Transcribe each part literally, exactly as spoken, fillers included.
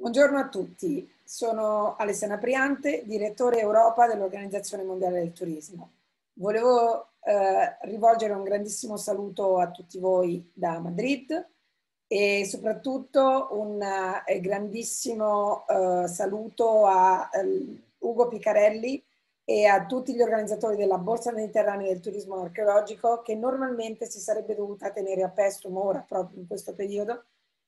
Buongiorno a tutti, sono Alessandra Priante, direttore Europa dell'Organizzazione Mondiale del Turismo. Volevo eh, rivolgere un grandissimo saluto a tutti voi da Madrid e soprattutto un eh, grandissimo eh, saluto a eh, Ugo Picarelli e a tutti gli organizzatori della Borsa Mediterranea del Turismo Archeologico, che normalmente si sarebbe dovuta tenere a Paestum ora, proprio in questo periodo,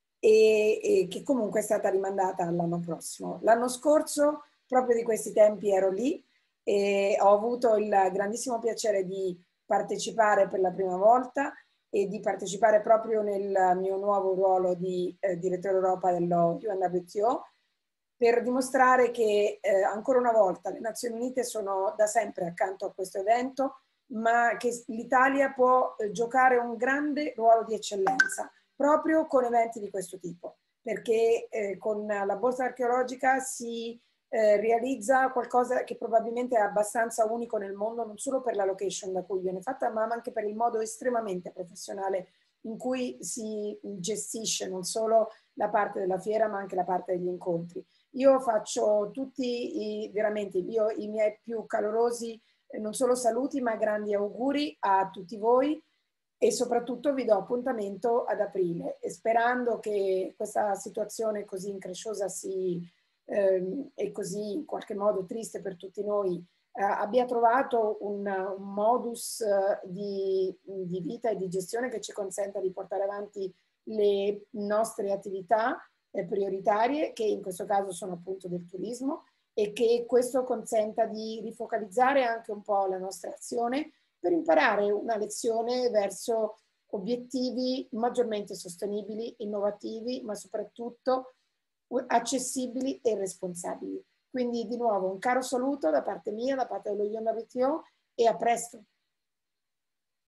e, e che comunque è stata rimandata all'anno prossimo. L'anno scorso, proprio di questi tempi, ero lì e ho avuto il grandissimo piacere di partecipare per la prima volta e di partecipare proprio nel mio nuovo ruolo di eh, direttore Europa dello U N W T O, per dimostrare che eh, ancora una volta le Nazioni Unite sono da sempre accanto a questo evento, ma che l'Italia può eh, giocare un grande ruolo di eccellenza proprio con eventi di questo tipo, perché eh, con la borsa archeologica si eh, realizza qualcosa che probabilmente è abbastanza unico nel mondo, non solo per la location da cui viene fatta, ma anche per il modo estremamente professionale in cui si gestisce non solo la parte della fiera, ma anche la parte degli incontri. Io faccio tutti i, veramente io, i miei più calorosi eh, non solo saluti, ma grandi auguri a tutti voi e soprattutto vi do appuntamento ad aprile, e sperando che questa situazione così incresciosa si, ehm, e così in qualche modo triste per tutti noi eh, abbia trovato un, un modus eh, di, di vita e di gestione che ci consenta di portare avanti le nostre attività eh, prioritarie, che in questo caso sono appunto del turismo, e che questo consenta di rifocalizzare anche un po' la nostra azione per imparare una lezione verso obiettivi maggiormente sostenibili, innovativi, ma soprattutto accessibili e responsabili. Quindi di nuovo un caro saluto da parte mia, da parte dello U N W T O, e a presto.